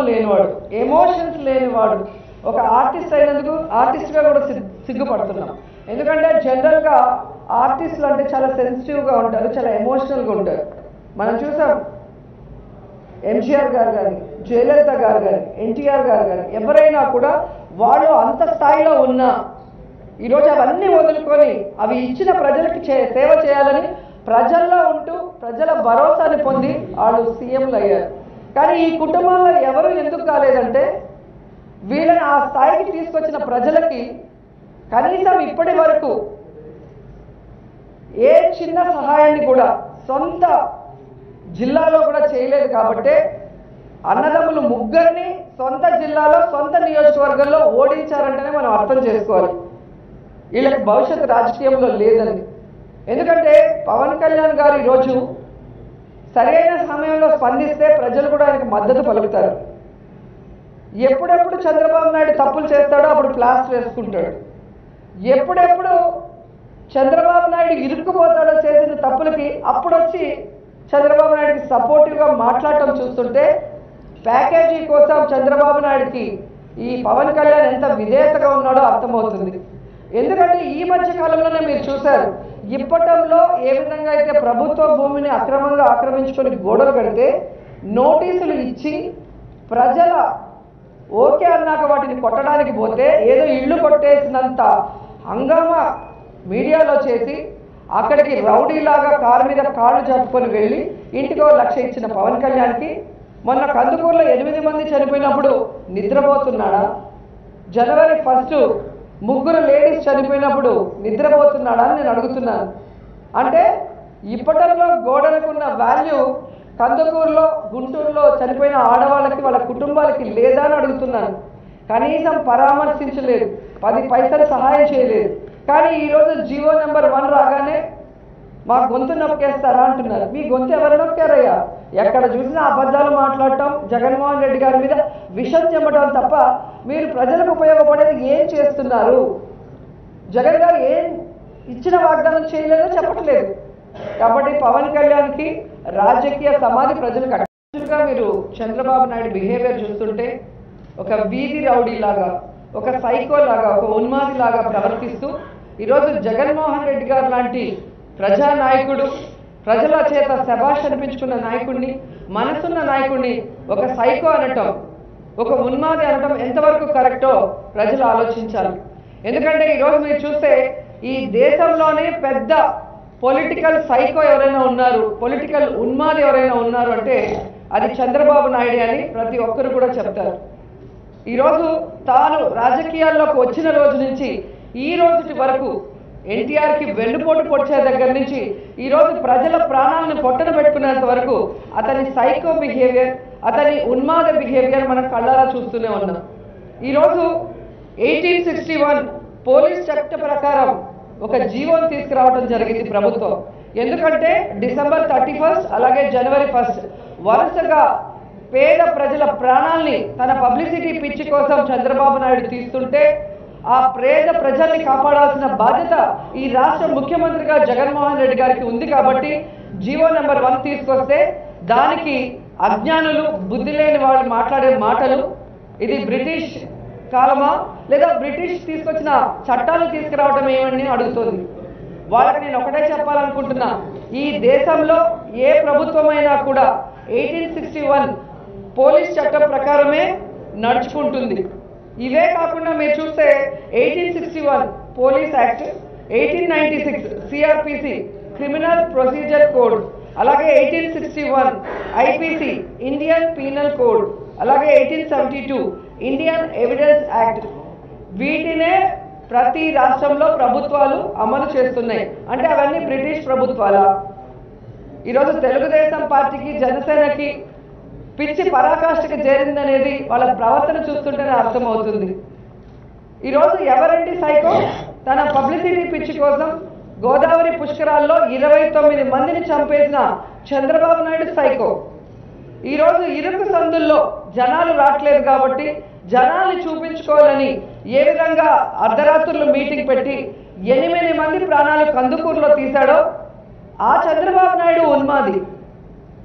లేనివాడు, ఎమోషన్స్ లేనివాడు. ఒక ఆర్టిస్ట్ అయినందుకు ఆర్టిస్ట్గా కూడా సిగ్గుపడుతున్నాం. ఎందుకంటే జనరల్గా ఆర్టిస్టులు అంటే చాలా సెన్సిటివ్గా ఉంటారు, చాలా ఎమోషనల్గా ఉంటారు. మనం చూసాం ఎంజీఆర్ గారు కానీ, జయలలిత గారు కానీ, ఎన్టీఆర్ గారు కానీ, ఎవరైనా కూడా వాళ్ళు అంత స్థాయిలో ఉన్నా ఈరోజు అవన్నీ వదులుకొని అవి ఇచ్చిన ప్రజలకి సేవ చేయాలని ప్రజల్లో ఉంటూ ప్రజల భరోసాని పొంది వాళ్ళు సీఎంలు అయ్యారు. కానీ ఈ కుటుంబంలో ఎవరు ఎందుకు కాలేదంటే వీళ్ళని ఆ స్థాయికి తీసుకొచ్చిన ప్రజలకి కనీసం ఇప్పటి వరకు ఏ చిన్న సహాయాన్ని కూడా సొంత జిల్లాలో కూడా చేయలేదు. కాబట్టి అన్నదమ్ములు ముగ్గురిని సొంత జిల్లాలో సొంత నియోజకవర్గంలో ఓడించారంటేనే మనం అర్థం చేసుకోవాలి వీళ్ళకి భవిష్యత్తు రాజకీయంలో లేదని. ఎందుకంటే పవన్ కళ్యాణ్ గారు ఈరోజు సరైన సమయంలో స్పందిస్తే ప్రజలు కూడా ఆయనకు మద్దతు పలుకుతారు. ఎప్పుడెప్పుడు చంద్రబాబు నాయుడు తప్పులు చేస్తాడో అప్పుడు ప్లాస్టర్ వేసుకుంటాడు. ఎప్పుడెప్పుడు చంద్రబాబు నాయుడు ఇరుక్కుపోతాడో చేసిన తప్పులకి అప్పుడు వచ్చి చంద్రబాబు నాయుడికి సపోర్టివ్గా మాట్లాడటం చూస్తుంటే ప్యాకేజీ కోసం చంద్రబాబు నాయుడికి ఈ పవన్ కళ్యాణ్ ఎంత విధేయతగా ఉన్నాడో అర్థమవుతుంది. ఎందుకంటే ఈ మధ్య కాలంలోనే మీరు చూశారు ఇప్పటంలో ఏ విధంగా అయితే ప్రభుత్వ భూమిని అక్రమంగా ఆక్రమించుకొని గోడలు కడితే నోటీసులు ఇచ్చి ప్రజల ఓకే అన్నాక వాటిని కొట్టడానికి పోతే ఏదో ఇళ్ళు కొట్టేసినంత హంగామా మీడియాలో చేసి అక్కడికి రౌడీలాగా కారు మీద కాళ్ళు జరుపుకొని వెళ్ళి ఇంటికి 1 లక్ష ఇచ్చిన పవన్ కళ్యాణ్కి మొన్న కందుకూరులో 8 మంది చనిపోయినప్పుడు నిద్రపోతున్నాడా? జనవరి 1 3 లేడీస్ చనిపోయినప్పుడు నిద్రపోతున్నాడా అని నేను అడుగుతున్నాను. అంటే ఇప్పటిలో గోడలకున్న వాల్యూ కందుకూరులో గుంటూరులో చనిపోయిన ఆడవాళ్ళకి వాళ్ళ కుటుంబాలకి లేదా అని అడుగుతున్నాను. కనీసం పరామర్శించలేదు, 10 పైసలు సహాయం చేయలేదు. కానీ ఈరోజు జీవో నెంబర్ 1 రాగానే మా గొంతు నొక్కేస్తారా అంటున్నారు. మీ గొంతు ఎవరు నొక్కారయ్యా? ఎక్కడ చూసినా అబద్ధాలు మాట్లాడటం, జగన్మోహన్ రెడ్డి గారి మీద విషం చెమ్మటం తప్ప మీరు ప్రజలకు ఉపయోగపడేది ఏం చేస్తున్నారు? జగన్ గారు ఏం ఇచ్చిన వాగ్దానం చేయలేదో చెప్పట్లేదు. కాబట్టి పవన్ కళ్యాణ్కి రాజకీయ సమాధి ప్రజలకు అడ్డుగా మీరు చంద్రబాబు నాయుడు బిహేవియర్ చూస్తుంటే ఒక వీధి రౌడీ లాగా, ఒక సైకో లాగా, ఒక ఉన్మాది లాగా ప్రవర్తిస్తూ ఈరోజు జగన్మోహన్ రెడ్డి గారు లాంటి ప్రజానాయకుడు, ప్రజల చేత శభాష్ అనిపించుకున్న నాయకుడిని, మనసున్న నాయకుడిని ఒక సైకో అనటం, ఒక ఉన్మాది అనటం ఎంతవరకు కరెక్టో ప్రజలు ఆలోచించాలి. ఎందుకంటే ఈరోజు మీరు చూస్తే ఈ దేశంలోనే పెద్ద పొలిటికల్ సైకో ఎవరైనా ఉన్నారు, పొలిటికల్ ఉన్మాది ఎవరైనా ఉన్నారు అంటే అది చంద్రబాబు నాయుడు అని ప్రతి ఒక్కరు కూడా చెప్తారు. ఈరోజు తాను రాజకీయాల్లోకి వచ్చిన రోజు నుంచి ఈ రోజు వరకు ఎన్టీఆర్కి వెన్నుపోటు పొడిచే దగ్గర నుంచి ఈరోజు ప్రజల ప్రాణాలను పొట్టన పెట్టుకునేంత వరకు అతని సైకో బిహేవియర్, అతని ఉన్మాద బిహేవియర్ మనం కళ్ళారా చూస్తూనే ఉన్నాం. ఈరోజు 1861 పోలీస్ చట్ట ప్రకారం ఒక జీవోని తీసుకురావడం జరిగింది ప్రభుత్వం. ఎందుకంటే డిసెంబర్ 31 అలాగే జనవరి 1 వరుసగా పేద ప్రజల ప్రాణాల్ని తన పబ్లిసిటీ పిచ్చి కోసం చంద్రబాబు నాయుడు తీస్తుంటే ఆ పేద ప్రజల్ని కాపాడాల్సిన బాధ్యత ఈ రాష్ట్ర ముఖ్యమంత్రిగా జగన్మోహన్ రెడ్డి గారికి ఉంది. కాబట్టి జీవో నెంబర్ 1 తీసుకొస్తే దానికి అజ్ఞానులు, బుద్ధి లేని వాళ్ళు మాట్లాడే మాటలు ఇది బ్రిటిష్ కాలమా లేదా బ్రిటిష్ తీసుకొచ్చిన చట్టాలు తీసుకురావడం ఏమని అడుగుతుంది. వాళ్ళకి నేను ఒకటే చెప్పాలనుకుంటున్నా, ఈ దేశంలో ఏ ప్రభుత్వమైనా కూడా 1861 పోలీస్ చట్టం ప్రకారమే నడుచుకుంటుంది. ఇవే కాకుండా మీరు చూస్తే 1861 police act, 1896 CrPC criminal procedure code, అలాగే 1861 ఐపీసీ ఇండియన్ పీనల్ కోడ్, అలాగే 1872 ఇండియన్ ఎవిడెన్స్ యాక్ట్. వీటినే ప్రతి రాష్ట్రంలో ప్రభుత్వాలు అమలు చేస్తున్నాయి. అంటే అవన్నీ బ్రిటిష్ ప్రభుత్వాల. ఈరోజు తెలుగుదేశం పార్టీకి, జనసేనకి పిచ్చి పరాకాష్ఠకి చేరిందనేది వాళ్ళ ప్రవర్తన చూస్తుంటేనే అర్థమవుతుంది. ఈరోజు ఎవరండి సైకో? తన పబ్లిసిటీ పిచ్చి కోసం గోదావరి పుష్కరాల్లో 29 మందిని చంపేసిన చంద్రబాబు నాయుడు సైకో. ఈరోజు ఇరుకు సందుల్లో జనాలు రావట్లేదు కాబట్టి జనాల్ని చూపించుకోవాలని ఏ విధంగా అర్ధరాత్రులు మీటింగ్ పెట్టి 8 మంది ప్రాణాలు కందుకూరులో తీశాడో ఆ చంద్రబాబు నాయుడు ఉన్మాది.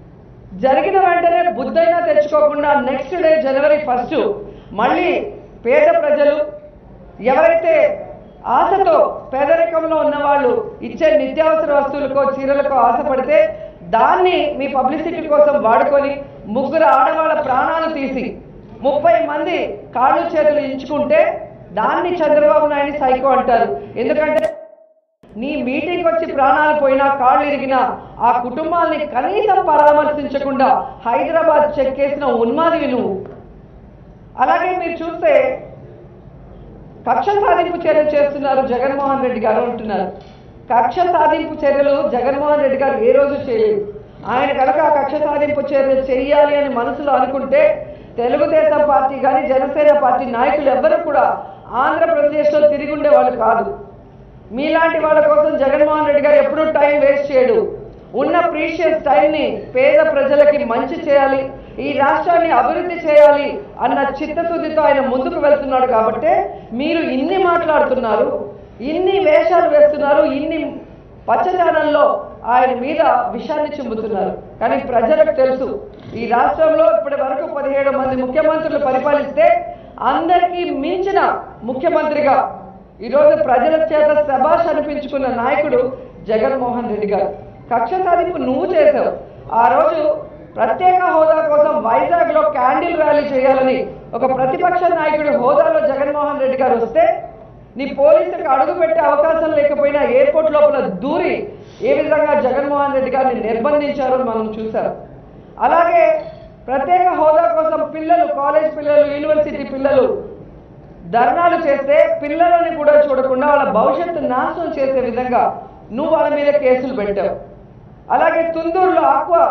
జరిగిన వెంటనే బుద్ధైనా తెచ్చుకోకుండా నెక్స్ట్ డే జనవరి 1 మళ్ళీ పేద ప్రజలు ఎవరైతే ఆశతో పేదరికంలో ఉన్నవాళ్ళు ఇచ్చే నిత్యావసర వస్తువులకో చీరలకో ఆశపడితే దాన్ని మీ పబ్లిసిటీ కోసం వాడుకొని 3 ఆడవాళ్ళ ప్రాణాలు తీసి 30 మంది కాళ్ళు చేతులు ఇంచుకుంటే దాన్ని చంద్రబాబు నాయుడు సైకో అంటారు. ఎందుకంటే నీ మీటింగ్ వచ్చి ప్రాణాలు పోయినా కాళ్ళు ఇరిగినా ఆ కుటుంబాలని కనీసం పరామర్శించకుండా హైదరాబాద్ చెక్కేసిన ఉన్మాదివి నువ్వు. అలాగే మీరు చూస్తే కక్ష సాధింపు చర్యలు చేస్తున్నారు జగన్మోహన్ రెడ్డి గారు అంటున్నారు. కక్ష సాధింపు చర్యలు జగన్మోహన్ రెడ్డి గారు ఏ రోజు చేయలేదు. ఆయన కనుక ఆ కక్ష సాధింపు చర్యలు చేయాలి అని మనసులో అనుకుంటే తెలుగుదేశం పార్టీ కానీ జనసేన పార్టీ నాయకులు ఎవ్వరూ కూడా ఆంధ్రప్రదేశ్లో తిరిగి ఉండేవాళ్ళు కాదు. మీలాంటి వాళ్ళ కోసం జగన్మోహన్ రెడ్డి గారు ఎప్పుడూ టైం వేస్ట్ చేయడు. ఉన్న ప్రీషియస్ టైంని పేద ప్రజలకి మంచి చేయాలి, ఈ రాష్ట్రాన్ని అభివృద్ధి చేయాలి అన్న చిత్తశుద్ధితో ఆయన ముందుకు వెళ్తున్నాడు. కాబట్టి మీరు ఇన్ని మాట్లాడుతున్నారు, ఇన్ని వేషాలు వేస్తున్నారు, ఇన్ని పచ్చదనంలో ఆయన మీద విషాన్ని చిమ్ముతున్నారు. కానీ ప్రజలకు తెలుసు ఈ రాష్ట్రంలో ఇప్పటి వరకు 17 మంది ముఖ్యమంత్రులు పరిపాలిస్తే అందరికీ మించిన ముఖ్యమంత్రిగా ఈరోజు ప్రజల చేత శభాష్ అనిపించుకున్న నాయకుడు జగన్మోహన్ రెడ్డి గారు. కక్ష సాధింపు నువ్వు చేశావు. ఆ రోజు ప్రత్యేక హోదా కోసం వైజాగ్లో క్యాండిల్ ర్యాలీ చేయాలని ఒక ప్రతిపక్ష నాయకుడి హోదాలో జగన్మోహన్ రెడ్డి గారు వస్తే నీ పోలీసులకు అడుగు పెట్టే అవకాశం లేకపోయినా ఎయిర్పోర్ట్ లోపల దూరి ఏ విధంగా జగన్మోహన్ రెడ్డి గారిని నిర్బంధించారో మనం చూసాం. అలాగే ప్రత్యేక హోదా కోసం పిల్లలు, కాలేజ్ పిల్లలు, యూనివర్సిటీ పిల్లలు ధర్నాలు చేస్తే పిల్లలని కూడా చూడకుండా వాళ్ళ భవిష్యత్తు నాశనం చేసే విధంగా నువ్వు వాళ్ళ మీద కేసులు పెట్టావు. అలాగే తుందూరులో ఆక్వా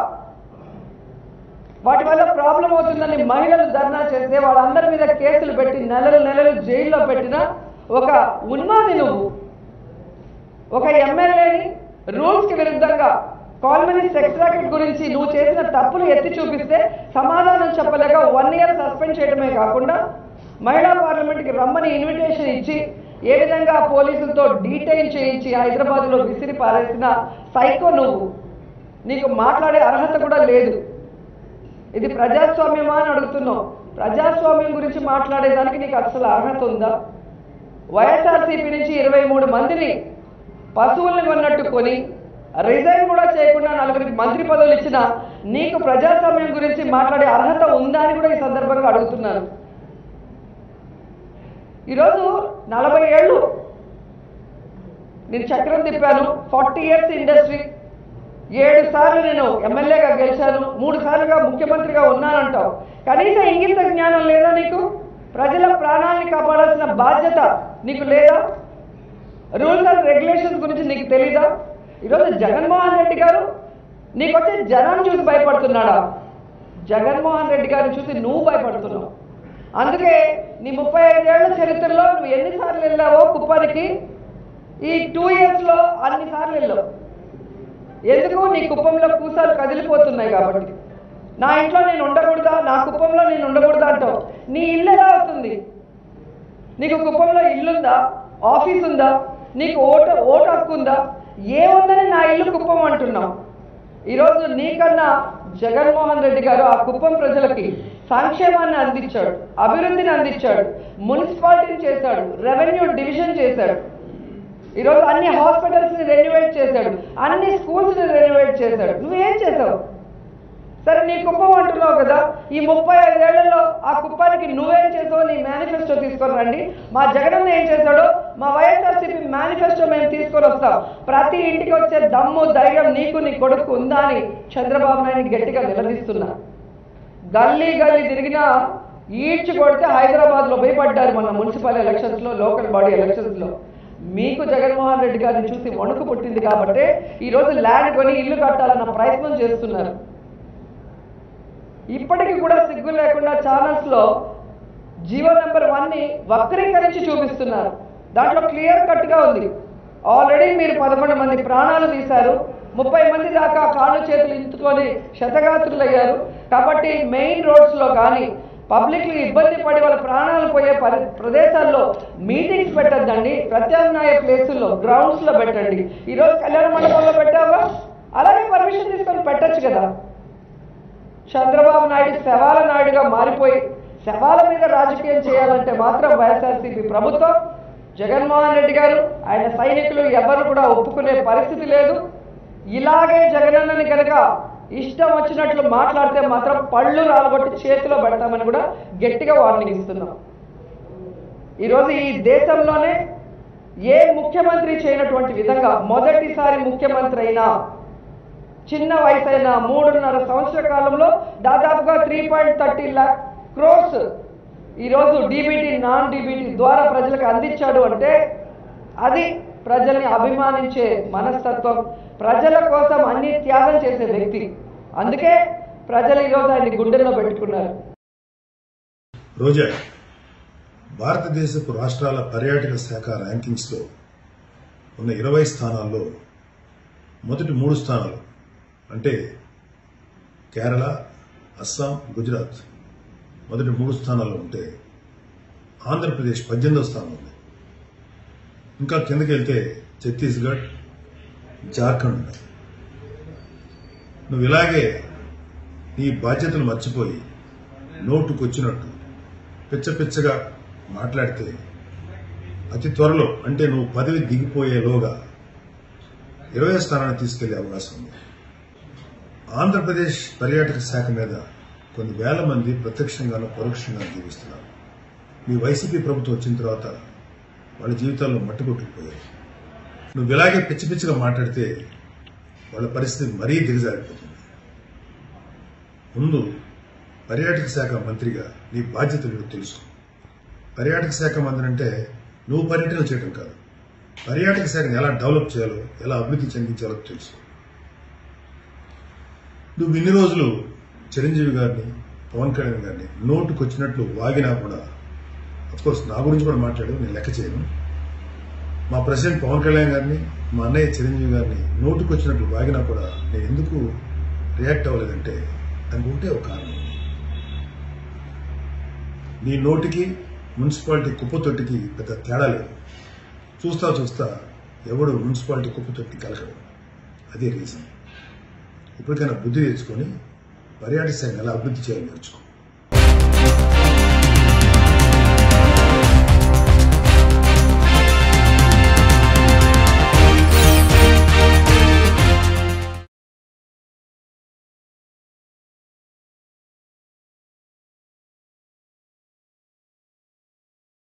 వాటి వల్ల ప్రాబ్లం అవుతుందని మహిళలు ధర్నా చేస్తే వాళ్ళందరి మీద కేసులు పెట్టి నెలలు జైల్లో పెట్టిన ఒక ఉన్మాది నువ్వు. ఒక ఎమ్మెల్యేని రూల్స్కి విరుద్ధంగా కాల్మనీ సెక్స్ రాకెట్ గురించి నువ్వు చేసిన తప్పులు ఎత్తి చూపిస్తే సమాధానం చెప్పలేక 1 year సస్పెండ్ చేయడమే కాకుండా మహిళా పార్లమెంట్కి రమ్మని ఇన్విటేషన్ ఇచ్చి ఏ విధంగా పోలీసులతో డీటైన్ చేయించి హైదరాబాద్లో విసిరి పారేసిన సైకో నువ్వు. నీకు మాట్లాడే అర్హత కూడా లేదు. ఇది ప్రజాస్వామ్యమా అని అడుగుతున్నావు. ప్రజాస్వామ్యం గురించి మాట్లాడేదానికి నీకు అసలు అర్హత ఉందా? వైఎస్ఆర్సీపీ నుంచి 23 మందిని పశువుల్ని కొన్నట్టు కొని రిజైన్ కూడా చేయకుండా 4 మంత్రి పదవులు ఇచ్చిన నీకు ప్రజాస్వామ్యం గురించి మాట్లాడే అర్హత ఉందా అని కూడా ఈ సందర్భంగా అడుగుతున్నారు. ఈరోజు 40 ఏళ్ళు నేను చక్రం తిప్పాను, 40 years ఇండస్ట్రీ, 7 సార్లు నేను ఎమ్మెల్యేగా గెలిచాను, 3 సార్లుగా ముఖ్యమంత్రిగా ఉన్నానంటావు. కనీసం ఇంగిత జ్ఞానం లేదా నీకు? ప్రజల ప్రాణాలని కాపాడాల్సిన బాధ్యత నీకు లేదా? రూల్స్ అండ్ రెగ్యులేషన్స్ గురించి నీకు తెలీదా? ఈరోజు జగన్మోహన్ రెడ్డి గారు నీకు వచ్చే జనం చూసి భయపడుతున్నాడా? జగన్మోహన్ రెడ్డి గారిని చూసి నువ్వు భయపడుతున్నావు. అందుకే నీ 35 ఏళ్ల చరిత్రలో నువ్వు ఎన్నిసార్లు వెళ్ళావో కుప్పానికి, ఈ 2 yearsలో అన్నిసార్లు వెళ్ళావు. ఎందుకు? నీ కుప్పంలో కూసాలు కదిలిపోతున్నాయి కాబట్టి. నా ఇంట్లో నేను ఉండకూడదా, నా కుప్పంలో నేను ఉండకూడదా అంటావు. నీ ఇల్లు ఎలా అవుతుంది? నీకు కుప్పంలో ఇల్లుందా, ఆఫీస్ ఉందా, నీకు ఓటు హక్కు ఉందా? ఏముందని నా ఇల్లు కుప్పం అంటున్నావు. ఈరోజు నీకన్నా జగన్మోహన్ రెడ్డి గారు ఆ కుప్పం ప్రజలకి సంక్షేమాన్ని అందించాడు, అభివృద్ధిని అందించాడు, మున్సిపాలిటీని చేశాడు, రెవెన్యూ డివిజన్ చేశాడు, ఈరోజు అన్ని హాస్పిటల్స్ని రెన్యువేట్ చేశాడు, అన్ని స్కూల్స్ని రెన్యువేట్ చేశాడు. నువ్వేం చేసావు? సరే నీ కుప్పం అంటున్నావు కదా, ఈ 35 ఏళ్లలో ఆ కుప్పానికి నువ్వేం చేసావు? నీ మేనిఫెస్టో తీసుకొని రండి. మా జగనన్న ఏం చేశాడో మా వైఎస్ఆర్సీపీ మేనిఫెస్టో మేము తీసుకొని వస్తాం. ప్రతి ఇంటికి వచ్చే దమ్ము ధైర్యం నీకు నీ కొడుకు ఉందా అని చంద్రబాబు నాయుడు గట్టిగా నిలదీస్తున్నా. గల్లీ తిరిగినా ఈడ్చి కొడితే హైదరాబాద్లో భయపడ్డారు మన మున్సిపల్ ఎలక్షన్స్లో, లోకల్ బాడీ ఎలక్షన్స్లో. మీకు జగన్మోహన్ రెడ్డి గారిని చూసి వణుకు పుట్టింది కాబట్టి ఈరోజు ల్యాండ్ కొని ఇల్లు కట్టాలన్న ప్రయత్నం చేస్తున్నారు. ఇప్పటికీ కూడా సిగ్గు లేకుండా ఛానల్స్లో జీవో నెంబర్ 1ని వక్రీకరించి చూపిస్తున్నారు. దాంట్లో క్లియర్ కట్గా ఉంది, ఆల్రెడీ మీరు 11 మంది ప్రాణాలు తీశారు, 30 మంది దాకా కాళ్ళు చేతులు ఇంచుకొని క్షతగాత్రులయ్యారు. కాబట్టి మెయిన్ రోడ్స్లో కానీ పబ్లిక్లు ఇబ్బంది పడి వాళ్ళ ప్రాణాలు పోయే ప్రదేశాల్లో మీటింగ్స్ పెట్టద్దండి, ప్రత్యామ్నాయ ప్లేసుల్లో గ్రౌండ్స్లో పెట్టండి. ఈరోజు కళ్యాణ మండపంలో పెట్టావా? అలాగే పర్మిషన్ తీసుకొని పెట్టచ్చు కదా. చంద్రబాబు నాయుడు శవాల నాయుడుగా మారిపోయి శవాల మీద రాజకీయం చేయాలంటే మాత్రం వైఎస్ఆర్సీపీ ప్రభుత్వం, జగన్మోహన్ రెడ్డి గారు, ఆయన సైనికులు ఎవరు కూడా ఒప్పుకునే పరిస్థితి లేదు. ఇలాగే జగనన్నని కనుక ఇష్టం వచ్చినట్లు మాట్లాడితే మాత్రం పళ్ళు రాలగొట్టి చేతిలో పెడతామని కూడా గట్టిగా వార్నింగ్ ఇస్తున్నాం. ఈరోజు ఈ దేశంలోనే ఏ ముఖ్యమంత్రి చేయనటువంటి విధంగా మొదటిసారి ముఖ్యమంత్రి అయినా చిన్న వయసు అయినా 3.5 సంవత్సర కాలంలో దాదాపుగా 3.30 lakh crores ఈరోజు డీబీటీ నాన్ డీబీటీ ద్వారా ప్రజలకు అందించాడు అంటే అది ప్రజల్ని అభిమానించే మనస్తత్వం, ప్రజల కోసం అన్ని త్యాగం చేసే వ్యక్తి. అందుకే ప్రజలు ఈరోజు ఆయన్ని గుండెల్లో పెట్టుకున్నారు. రోజా భారతదేశపు రాష్ట్రాల పర్యాటక శాఖ ర్యాంకింగ్స్లో ఉన్న 20 స్థానాల్లో మొదటి 3 స్థానాలు అంటే కేరళ, అస్సాం, గుజరాత్ మొదటి 3 స్థానాల్లో ఉంటే ఆంధ్రప్రదేశ్ 18వ స్థానం ఉంది. ఇంకా కిందకి వెళ్తే ఛత్తీస్గఢ్, జార్ఖండ్ ఉన్నాయి. నువ్వు ఇలాగే నీ బాధ్యతలు మర్చిపోయి నోటుకొచ్చినట్టు పిచ్చపిచ్చగా మాట్లాడితే అతి త్వరలో అంటే నువ్వు పదవి దిగిపోయేలోగా 20వ స్థానాన్ని తీసుకెళ్లే అవకాశం ఉంది. ఆంధ్రప్రదేశ్ పర్యాటక శాఖ మీద కొన్ని వేల మంది ప్రత్యక్షంగానూ పరోక్షంగా జీవిస్తున్నారు. మీ వైసీపీ ప్రభుత్వం వచ్చిన తర్వాత వాళ్ళ జీవితాల్లో మట్టుకొట్టుకుపోయారు. నువ్వు ఇలాగే పిచ్చి పిచ్చిగా మాట్లాడితే వాళ్ళ పరిస్థితి మరీ దిగజారిపోతుంది. ముందు పర్యాటక శాఖ మంత్రిగా నీ బాధ్యతలు తెలుసుకో. పర్యాటక శాఖ మంత్రి అంటే నువ్వు పర్యటనలు చేయడం కాదు, పర్యాటక శాఖను ఎలా డెవలప్ చేయాలో, ఎలా అభివృద్ధి చెందించాలో తెలుసు. నువ్వు ఇన్ని రోజులు చిరంజీవి గారిని, పవన్ కళ్యాణ్ గారిని నోటుకొచ్చినట్లు వాగినా కూడా, అఫ్కోర్స్ నా గురించి కూడా మాట్లాడు, నేను లెక్క చేయను. మా ప్రెసిడెంట్ పవన్ కళ్యాణ్ గారిని, మా అన్నయ్య చిరంజీవి గారిని నోటుకొచ్చినట్లు వాగినా కూడా నేను ఎందుకు రియాక్ట్ అవ్వలేదంటే దానికి ఉంటే ఒక కారణం. నీ నోటికి మున్సిపాలిటీ కుప్పతొట్టికి పెద్ద తేడా లేదు. చూస్తా ఎవడు మున్సిపాలిటీ కుప్పతొట్టి కలగడు. అదే రీజన్. ఇప్పటికైనా బుద్ధి తెచ్చుకొని పర్యాటక శాఖ ఎలా అభివృద్ధి చేయాలి నేర్చుకో.